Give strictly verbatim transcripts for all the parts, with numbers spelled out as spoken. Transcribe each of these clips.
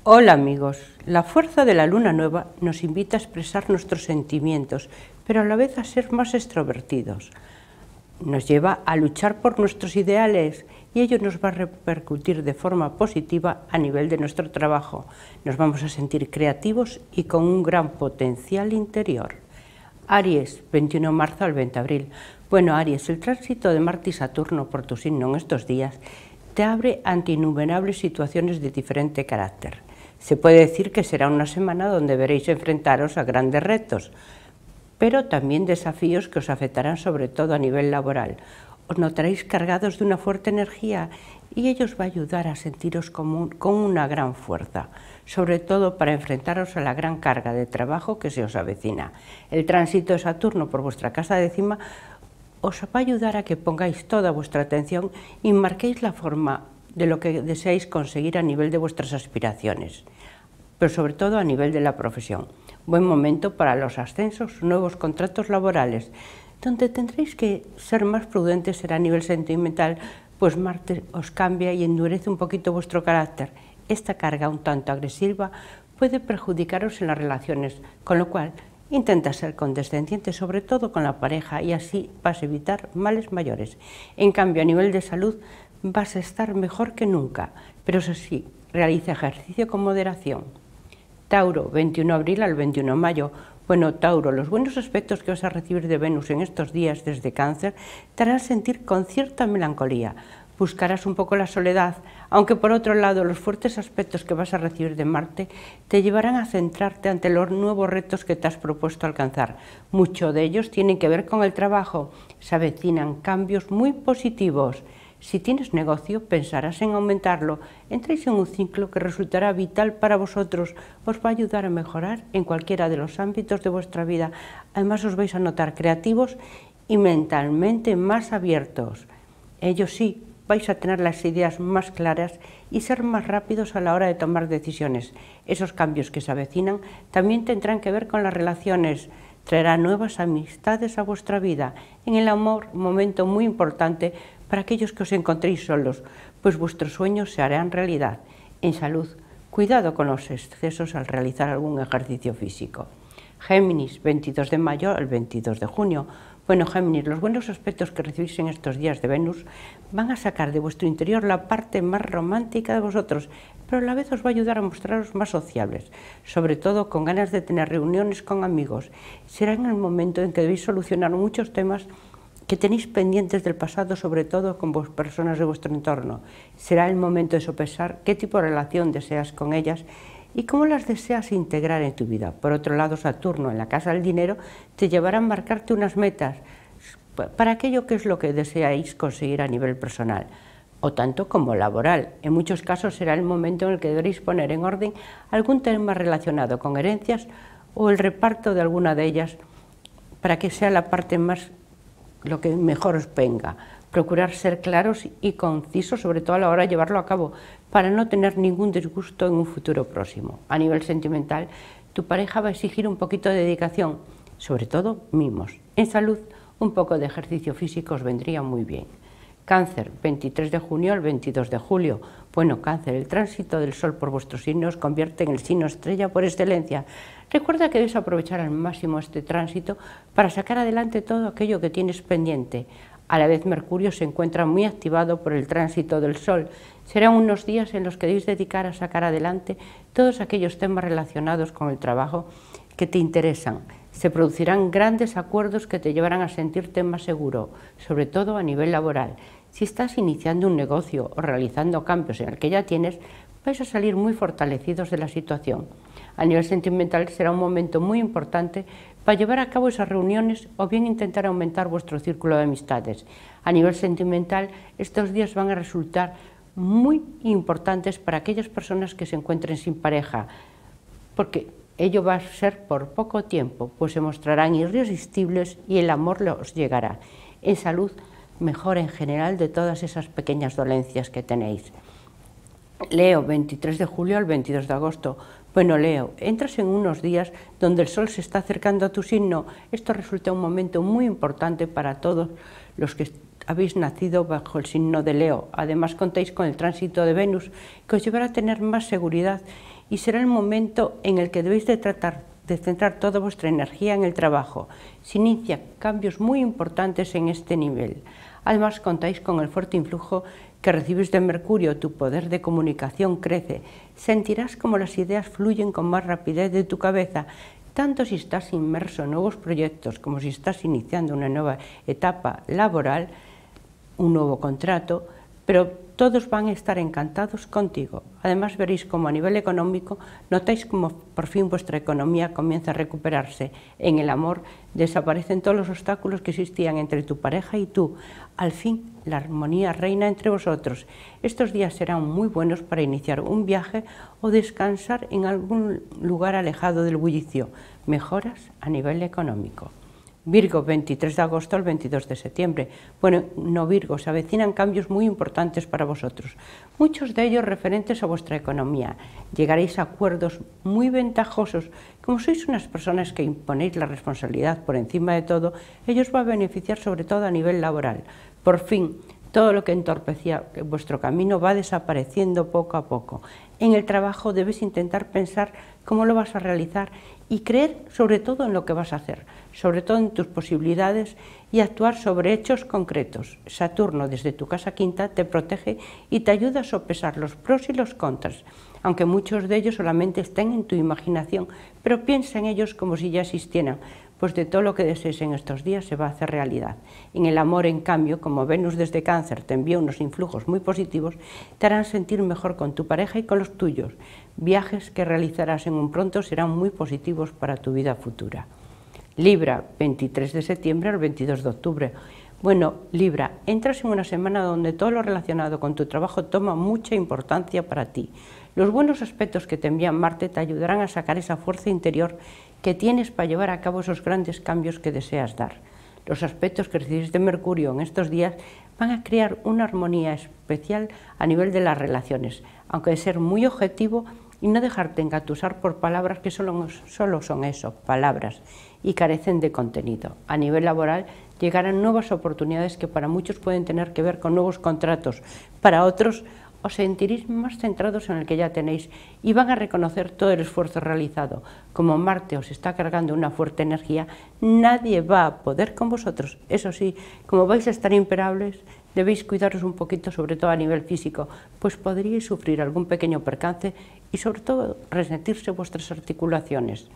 Hola amigos, la fuerza de la luna nueva nos invita a expresar nuestros sentimientos, pero a la vez a ser más extrovertidos. Nos lleva a luchar por nuestros ideales y ello nos va a repercutir de forma positiva a nivel de nuestro trabajo. Nos vamos a sentir creativos y con un gran potencial interior. Aries, veintiuno de marzo al veinte de abril. Bueno, Aries, el tránsito de Marte y Saturno por tu signo en estos días te abre ante innumerables situaciones de diferente carácter. Se puede decir que será una semana donde veréis enfrentaros a grandes retos, pero también desafíos que os afectarán sobre todo a nivel laboral. Os notaréis cargados de una fuerte energía y ello os va a ayudar a sentiros como, con una gran fuerza, sobre todo para enfrentaros a la gran carga de trabajo que se os avecina. El tránsito de Saturno por vuestra casa décima os va a ayudar a que pongáis toda vuestra atención y marquéis la forma de lo que deseáis conseguir a nivel de vuestras aspiraciones, pero sobre todo a nivel de la profesión. Buen momento para los ascensos, nuevos contratos laborales, donde tendréis que ser más prudentes será a nivel sentimental, pues Marte os cambia y endurece un poquito vuestro carácter. Esta carga un tanto agresiva puede perjudicaros en las relaciones, con lo cual intenta ser condescendiente, sobre todo con la pareja, y así vas a evitar males mayores. En cambio, a nivel de salud, vas a estar mejor que nunca, pero eso sí, realiza ejercicio con moderación. Tauro, veintiuno de abril al veintiuno de mayo. Bueno, Tauro, los buenos aspectos que vas a recibir de Venus en estos días desde Cáncer te harán sentir con cierta melancolía. Buscarás un poco la soledad, aunque por otro lado los fuertes aspectos que vas a recibir de Marte te llevarán a centrarte ante los nuevos retos que te has propuesto alcanzar. Muchos de ellos tienen que ver con el trabajo, se avecinan cambios muy positivos. Si tienes negocio, pensarás en aumentarlo, entréis en un ciclo que resultará vital para vosotros, os va a ayudar a mejorar en cualquiera de los ámbitos de vuestra vida. Además os vais a notar creativos y mentalmente más abiertos. Ello sí, vais a tener las ideas más claras y ser más rápidos a la hora de tomar decisiones. Esos cambios que se avecinan también tendrán que ver con las relaciones, traerá nuevas amistades a vuestra vida. En el amor, momento muy importante para aquellos que os encontréis solos, pues vuestros sueños se harán realidad. En salud, cuidado con los excesos al realizar algún ejercicio físico. Géminis, veintidós de mayo al veintidós de junio. Bueno, Géminis, los buenos aspectos que recibís en estos días de Venus van a sacar de vuestro interior la parte más romántica de vosotros, pero a la vez os va a ayudar a mostraros más sociables, sobre todo con ganas de tener reuniones con amigos. Será en el momento en que debéis solucionar muchos temas que tenéis pendientes del pasado, sobre todo con vos, personas de vuestro entorno. Será el momento de sopesar qué tipo de relación deseas con ellas y cómo las deseas integrar en tu vida. Por otro lado, Saturno en la casa del dinero te llevará a marcarte unas metas para aquello que es lo que deseáis conseguir a nivel personal, o tanto como laboral. En muchos casos será el momento en el que deberéis poner en orden algún tema relacionado con herencias o el reparto de alguna de ellas para que sea la parte más lo que mejor os venga. Procurar ser claros y concisos, sobre todo a la hora de llevarlo a cabo, para no tener ningún disgusto en un futuro próximo. A nivel sentimental, tu pareja va a exigir un poquito de dedicación, sobre todo mimos. En salud, un poco de ejercicio físico os vendría muy bien. Cáncer, veintitrés de junio al veintidós de julio. Bueno, Cáncer, el tránsito del Sol por vuestro signo os convierte en el signo estrella por excelencia. Recuerda que debes aprovechar al máximo este tránsito para sacar adelante todo aquello que tienes pendiente. A la vez, Mercurio se encuentra muy activado por el tránsito del Sol. Serán unos días en los que debéis dedicar a sacar adelante todos aquellos temas relacionados con el trabajo que te interesan. Se producirán grandes acuerdos que te llevarán a sentirte más seguro, sobre todo a nivel laboral. Si estás iniciando un negocio o realizando cambios en el que ya tienes, vais a salir muy fortalecidos de la situación. A nivel sentimental será un momento muy importante para llevar a cabo esas reuniones o bien intentar aumentar vuestro círculo de amistades. A nivel sentimental, estos días van a resultar muy importantes para aquellas personas que se encuentren sin pareja, porque ello va a ser por poco tiempo, pues se mostrarán irresistibles y el amor os llegará. En salud, mejor en general de todas esas pequeñas dolencias que tenéis. Leo, veintitrés de julio al veintidós de agosto. Bueno, Leo, entras en unos días donde el Sol se está acercando a tu signo. Esto resulta un momento muy importante para todos los que habéis nacido bajo el signo de Leo. Además, contáis con el tránsito de Venus, que os llevará a tener más seguridad y será el momento en el que debéis de tratar de centrar toda vuestra energía en el trabajo. Se inicia cambios muy importantes en este nivel. Además, contáis con el fuerte influjo que recibes de Mercurio, tu poder de comunicación crece. Sentirás como las ideas fluyen con más rapidez de tu cabeza, tanto si estás inmerso en nuevos proyectos como si estás iniciando una nueva etapa laboral, un nuevo contrato, pero todos van a estar encantados contigo. Además veréis como a nivel económico notáis como por fin vuestra economía comienza a recuperarse. En el amor desaparecen todos los obstáculos que existían entre tu pareja y tú. Al fin la armonía reina entre vosotros. Estos días serán muy buenos para iniciar un viaje o descansar en algún lugar alejado del bullicio. Mejoras a nivel económico. Virgo, veintitrés de agosto al veintidós de septiembre. Bueno, no Virgo, se avecinan cambios muy importantes para vosotros, muchos de ellos referentes a vuestra economía. Llegaréis a acuerdos muy ventajosos. Como sois unas personas que imponéis la responsabilidad por encima de todo, ellos va a beneficiar sobre todo a nivel laboral. Por fin, todo lo que entorpecía vuestro camino va desapareciendo poco a poco. En el trabajo debes intentar pensar cómo lo vas a realizar y creer sobre todo en lo que vas a hacer, sobre todo en tus posibilidades y actuar sobre hechos concretos. Saturno desde tu casa quinta te protege y te ayuda a sopesar los pros y los contras, aunque muchos de ellos solamente estén en tu imaginación, pero piensa en ellos como si ya existieran, pues de todo lo que desees en estos días se va a hacer realidad. En el amor, en cambio, como Venus desde Cáncer te envía unos influjos muy positivos, te harán sentir mejor con tu pareja y con los tuyos. Viajes que realizarás en un pronto serán muy positivos para tu vida futura. Libra, veintitrés de septiembre al veintidós de octubre. Bueno, Libra, entras en una semana donde todo lo relacionado con tu trabajo toma mucha importancia para ti. Los buenos aspectos que te envía Marte te ayudarán a sacar esa fuerza interior que tienes para llevar a cabo esos grandes cambios que deseas dar. Los aspectos que recibes de Mercurio en estos días van a crear una armonía especial a nivel de las relaciones, aunque de ser muy objetivo y no dejarte engatusar por palabras que solo, solo son eso, palabras, y carecen de contenido. A nivel laboral llegarán nuevas oportunidades que para muchos pueden tener que ver con nuevos contratos, para otros os sentiréis más centrados en el que ya tenéis y van a reconocer todo el esfuerzo realizado. Como Marte os está cargando una fuerte energía, nadie va a poder con vosotros. Eso sí, como vais a estar imparables, debéis cuidaros un poquito, sobre todo a nivel físico, pues podríais sufrir algún pequeño percance y sobre todo resentirse vuestras articulaciones.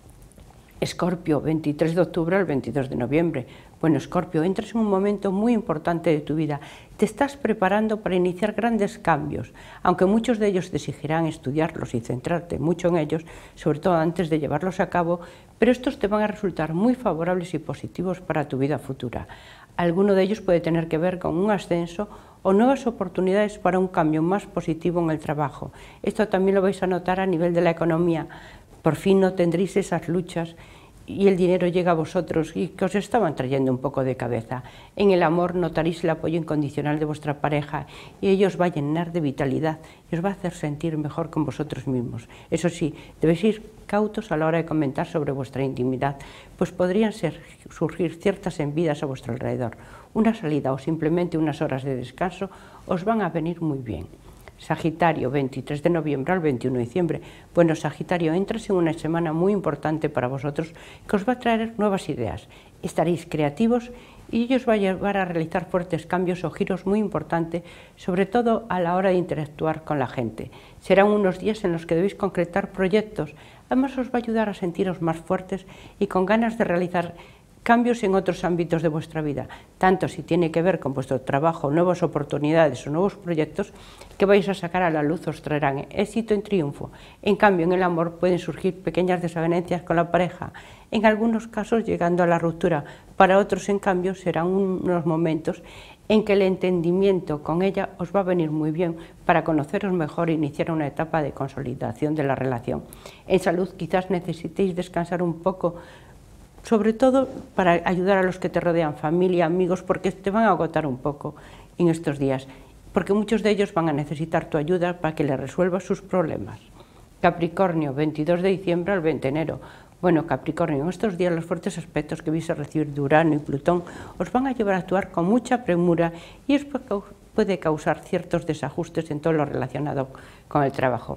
Escorpio, veintitrés de octubre al veintidós de noviembre. Bueno, Escorpio, entras en un momento muy importante de tu vida. Te estás preparando para iniciar grandes cambios, aunque muchos de ellos te exigirán estudiarlos y centrarte mucho en ellos, sobre todo antes de llevarlos a cabo, pero estos te van a resultar muy favorables y positivos para tu vida futura. Alguno de ellos puede tener que ver con un ascenso o nuevas oportunidades para un cambio más positivo en el trabajo. Esto también lo vais a notar a nivel de la economía. Por fin no tendréis esas luchas y el dinero llega a vosotros y que os estaban trayendo un poco de cabeza. En el amor notaréis el apoyo incondicional de vuestra pareja y ello os va a llenar de vitalidad y os va a hacer sentir mejor con vosotros mismos. Eso sí, debéis ir cautos a la hora de comentar sobre vuestra intimidad, pues podrían ser, surgir ciertas envidias a vuestro alrededor. Una salida o simplemente unas horas de descanso os van a venir muy bien. Sagitario, veintitrés de noviembre al veintiuno de diciembre. Bueno, Sagitario, entras en una semana muy importante para vosotros que os va a traer nuevas ideas. Estaréis creativos y ello os va a llevar a realizar fuertes cambios o giros muy importantes, sobre todo a la hora de interactuar con la gente. Serán unos días en los que debéis concretar proyectos. Además os va a ayudar a sentiros más fuertes y con ganas de realizar cambios en otros ámbitos de vuestra vida, tanto si tiene que ver con vuestro trabajo, nuevas oportunidades o nuevos proyectos que vais a sacar a la luz os traerán éxito en triunfo. En cambio, en el amor pueden surgir pequeñas desavenencias con la pareja, en algunos casos llegando a la ruptura. Para otros, en cambio, serán unos momentos en que el entendimiento con ella os va a venir muy bien para conoceros mejor e iniciar una etapa de consolidación de la relación. En salud, quizás necesitéis descansar un poco, sobre todo para ayudar a los que te rodean, familia, amigos, porque te van a agotar un poco en estos días, porque muchos de ellos van a necesitar tu ayuda para que les resuelvas sus problemas. Capricornio, veintidós de diciembre al veinte de enero. Bueno, Capricornio, en estos días los fuertes aspectos que vais a recibir de Urano y Plutón os van a llevar a actuar con mucha premura y esto puede causar ciertos desajustes en todo lo relacionado con el trabajo.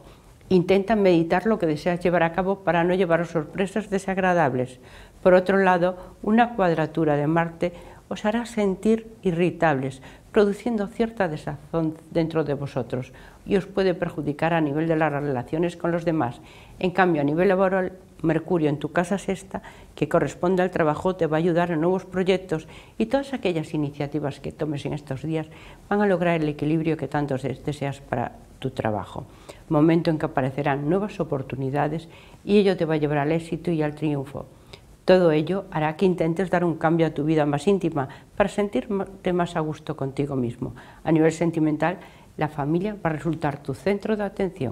Intenta meditar lo que deseas llevar a cabo para no llevar sorpresas desagradables. Por otro lado, una cuadratura de Marte os hará sentir irritables, produciendo cierta desazón dentro de vosotros y os puede perjudicar a nivel de las relaciones con los demás. En cambio, a nivel laboral, Mercurio en tu casa sexta, que corresponde al trabajo, te va a ayudar en nuevos proyectos y todas aquellas iniciativas que tomes en estos días van a lograr el equilibrio que tanto deseas para tu trabajo. Momento en que aparecerán nuevas oportunidades y ello te va a llevar al éxito y al triunfo. Todo ello hará que intentes dar un cambio a tu vida más íntima para sentirte más a gusto contigo mismo. A nivel sentimental, la familia va a resultar tu centro de atención.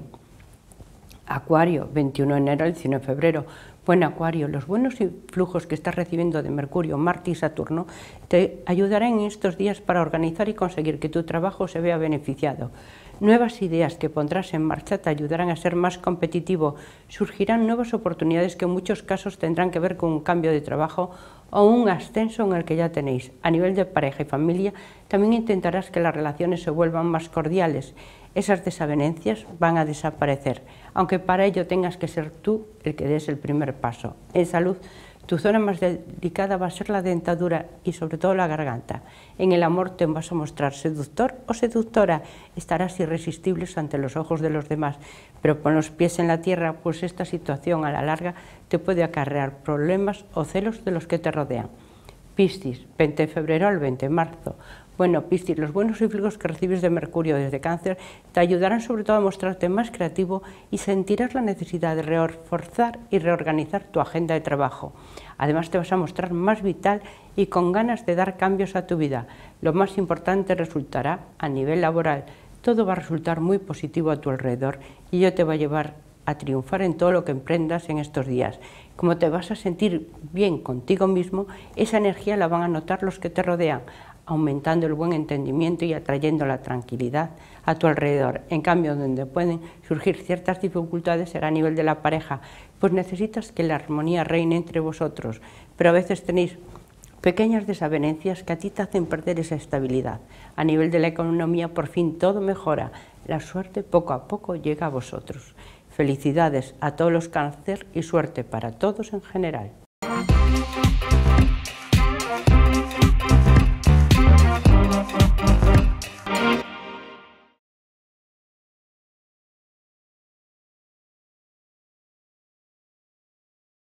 Acuario, veintiuno de enero al diecinueve de febrero. Bueno, Acuario, los buenos flujos que estás recibiendo de Mercurio, Marte y Saturno te ayudarán en estos días para organizar y conseguir que tu trabajo se vea beneficiado. Nuevas ideas que pondrás en marcha te ayudarán a ser más competitivo. Surgirán nuevas oportunidades que en muchos casos tendrán que ver con un cambio de trabajo o un ascenso en el que ya tenéis. A nivel de pareja y familia, también intentarás que las relaciones se vuelvan más cordiales. Esas desavenencias van a desaparecer, aunque para ello tengas que ser tú el que des el primer paso. En salud, tu zona más delicada va a ser la dentadura y sobre todo la garganta. En el amor te vas a mostrar seductor o seductora, estarás irresistible ante los ojos de los demás, pero con los pies en la tierra, pues esta situación a la larga te puede acarrear problemas o celos de los que te rodean. Piscis, veinte de febrero al veinte de marzo. Bueno, Piscis, los buenos influjos que recibes de Mercurio desde Cáncer te ayudarán sobre todo a mostrarte más creativo y sentirás la necesidad de reforzar y reorganizar tu agenda de trabajo. Además te vas a mostrar más vital y con ganas de dar cambios a tu vida. Lo más importante resultará a nivel laboral. Todo va a resultar muy positivo a tu alrededor y ello te va a llevar a triunfar en todo lo que emprendas en estos días. Como te vas a sentir bien contigo mismo, esa energía la van a notar los que te rodean, aumentando el buen entendimiento y atrayendo la tranquilidad a tu alrededor. En cambio, donde pueden surgir ciertas dificultades será a nivel de la pareja, pues necesitas que la armonía reine entre vosotros, pero a veces tenéis pequeñas desavenencias que a ti te hacen perder esa estabilidad. A nivel de la economía, por fin todo mejora, la suerte poco a poco llega a vosotros. Felicidades a todos los Cáncer y suerte para todos en general.